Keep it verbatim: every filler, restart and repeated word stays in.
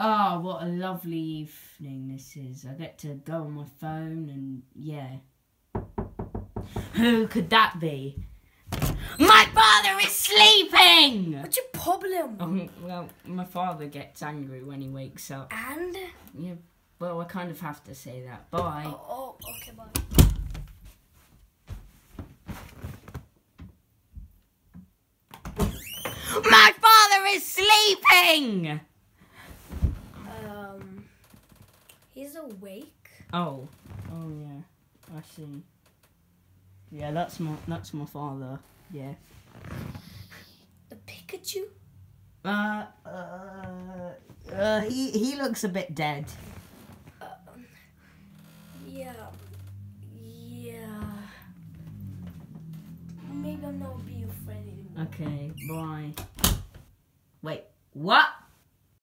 Oh, what a lovely evening this is. I get to go on my phone and, yeah. Who could that be? My father is sleeping! What's your problem? Um, well, my father gets angry when he wakes up. And? Yeah, well, I kind of have to say that. Bye. Oh, oh okay, bye. My father is sleeping! Um, he's awake. Oh, oh yeah, I see. Yeah, that's my that's my father. Yeah. The Pikachu? Uh, uh, uh he he looks a bit dead. Um, yeah, yeah. Maybe I'm not being your friend anymore. Okay, bye. Wait, what?